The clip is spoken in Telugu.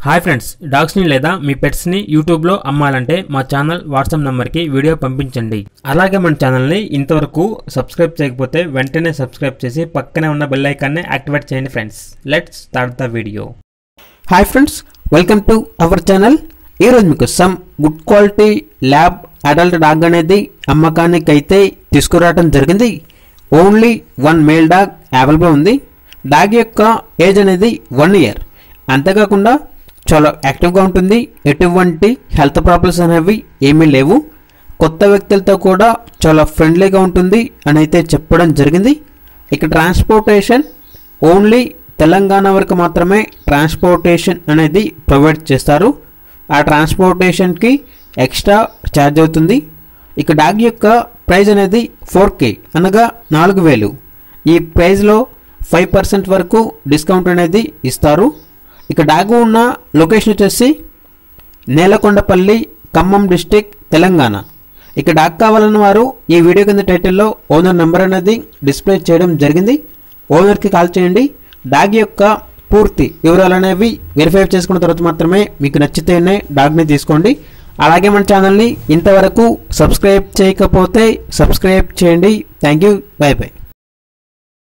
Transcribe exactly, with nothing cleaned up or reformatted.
హాయ్ ఫ్రెండ్స్, డాగ్స్ని లేదా మీ పెట్స్ని యూట్యూబ్లో అమ్మాలంటే మా ఛానల్ వాట్సాప్ నెంబర్కి వీడియో పంపించండి. అలాగే మన ఛానల్ని ఇంతవరకు సబ్స్క్రైబ్ చేయకపోతే వెంటనే సబ్స్క్రైబ్ చేసి పక్కనే ఉన్న బెల్ ఐకాన్ని యాక్టివేట్ చేయండి friends. Let's start the video. Hi friends, welcome to our channel. ఈరోజు మీకు some good quality lab adult dog అనేది అమ్మకానికి అయితే తీసుకురావడం జరిగింది. Only one male dog available ఉంది. డాగ్ యొక్క ఏజ్ అనేది వన్ ఇయర్. అంతేకాకుండా చాలా యాక్టివ్గా ఉంటుంది. ఎటువంటి హెల్త్ ప్రాబ్లమ్స్ అనేవి ఏమీ లేవు. కొత్త వ్యక్తులతో కూడా చాలా ఫ్రెండ్లీగా ఉంటుంది అని అయితే చెప్పడం జరిగింది. ఇక ట్రాన్స్పోర్టేషన్ ఓన్లీ తెలంగాణ వరకు మాత్రమే ట్రాన్స్పోర్టేషన్ అనేది ప్రొవైడ్ చేస్తారు. ఆ ట్రాన్స్పోర్టేషన్కి ఎక్స్ట్రా ఛార్జ్ అవుతుంది. ఇక డాగ్ యొక్క ప్రైస్ అనేది ఫోర్ కే అనగా నాలుగు వేలు. ఈ ప్రైస్లో ఫైవ్ పర్సెంట్ వరకు డిస్కౌంట్ అనేది ఇస్తారు. ఇక డాగ్ ఉన్న లొకేషన్ వచ్చేసి నేలకొండపల్లి, ఖమ్మం డిస్టిక్, తెలంగాణ. ఇక డాగ్ కావాలన్న వారు ఈ వీడియో కింద టైటిల్లో ఓనర్ నెంబర్ అనేది డిస్ప్లే చేయడం జరిగింది. ఓనర్కి కాల్ చేయండి. డాగ్ యొక్క పూర్తి వివరాలు అనేవి వెరిఫై చేసుకున్న తర్వాత మాత్రమే మీకు నచ్చితేనే డాగ్ని తీసుకోండి. అలాగే మన ఛానల్ని ఇంతవరకు సబ్స్క్రైబ్ చేయకపోతే సబ్స్క్రైబ్ చేయండి. Thank you. Bye by.